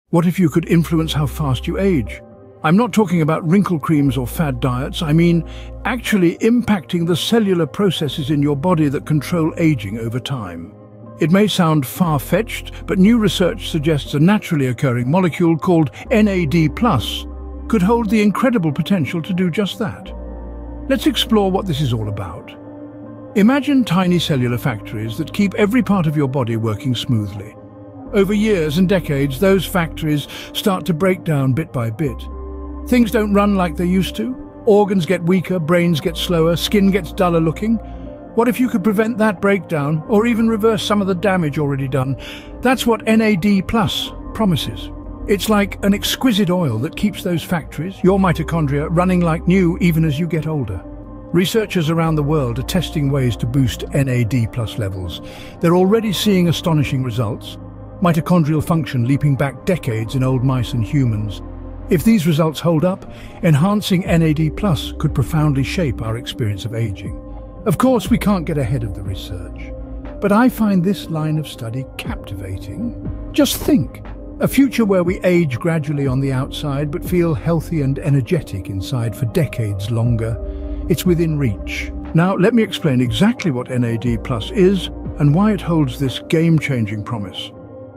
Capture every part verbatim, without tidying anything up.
What if you could influence how fast you age? I'm not talking about wrinkle creams or fad diets. I mean actually impacting the cellular processes in your body that control aging over time. It may sound far-fetched, but new research suggests a naturally occurring molecule called N A D plus could hold the incredible potential to do just that. Let's explore what this is all about. Imagine tiny cellular factories that keep every part of your body working smoothly. Over years and decades, those factories start to break down bit by bit. Things don't run like they used to. Organs get weaker, brains get slower, skin gets duller looking. What if you could prevent that breakdown, or even reverse some of the damage already done? That's what N A D plus promises. It's like an exquisite oil that keeps those factories, your mitochondria, running like new even as you get older. Researchers around the world are testing ways to boost N A D plus levels. They're already seeing astonishing results. Mitochondrial function leaping back decades in old mice and humans. If these results hold up, enhancing N A D plus could profoundly shape our experience of aging. Of course, we can't get ahead of the research, but I find this line of study captivating. Just think, a future where we age gradually on the outside but feel healthy and energetic inside for decades longer. It's within reach. Now, let me explain exactly what N A D plus is and why it holds this game-changing promise.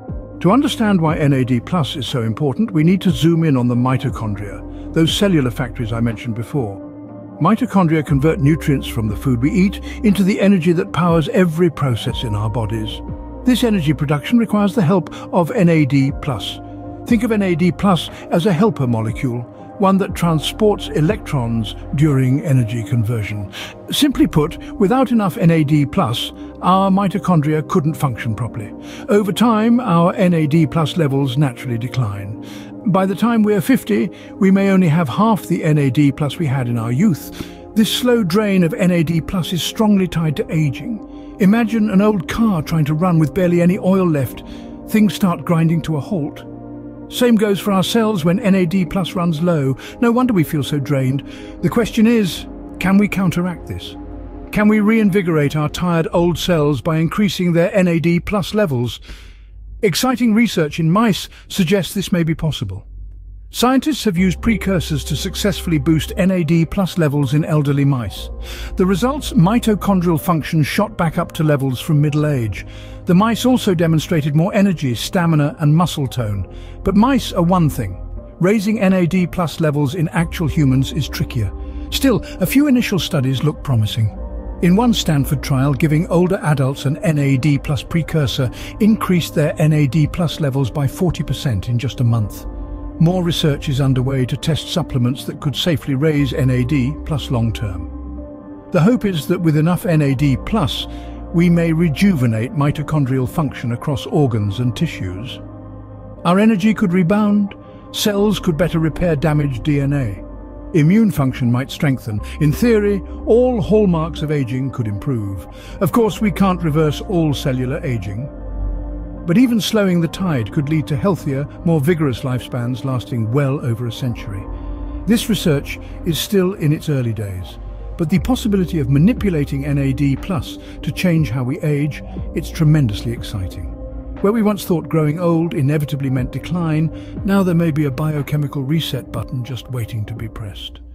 To understand why N A D plus is so important, we need to zoom in on the mitochondria, those cellular factories I mentioned before. Mitochondria convert nutrients from the food we eat into the energy that powers every process in our bodies. This energy production requires the help of N A D plus. Think of N A D plus as a helper molecule, one that transports electrons during energy conversion. Simply put, without enough N A D plus, our mitochondria couldn't function properly. Over time, our N A D plus levels naturally decline. By the time we're fifty, we may only have half the N A D plus we had in our youth. This slow drain of N A D plus is strongly tied to aging. Imagine an old car trying to run with barely any oil left. Things start grinding to a halt. Same goes for our cells when N A D plus runs low. No wonder we feel so drained. The question is, can we counteract this? Can we reinvigorate our tired old cells by increasing their N A D plus levels? Exciting research in mice suggests this may be possible. Scientists have used precursors to successfully boost N A D plus levels in elderly mice. The results, mitochondrial function shot back up to levels from middle age. The mice also demonstrated more energy, stamina and muscle tone. But mice are one thing. Raising N A D plus levels in actual humans is trickier. Still, a few initial studies look promising. In one Stanford trial, giving older adults an N A D plus precursor increased their N A D plus levels by forty percent in just a month. More research is underway to test supplements that could safely raise N A D plus long-term. The hope is that with enough N A D plus, we may rejuvenate mitochondrial function across organs and tissues. Our energy could rebound, cells could better repair damaged D N A. Immune function might strengthen. In theory, all hallmarks of aging could improve. Of course, we can't reverse all cellular aging. But even slowing the tide could lead to healthier, more vigorous lifespans lasting well over a century. This research is still in its early days, but the possibility of manipulating N A D plus to change how we age, it's tremendously exciting. Where we once thought growing old inevitably meant decline, now there may be a biochemical reset button just waiting to be pressed.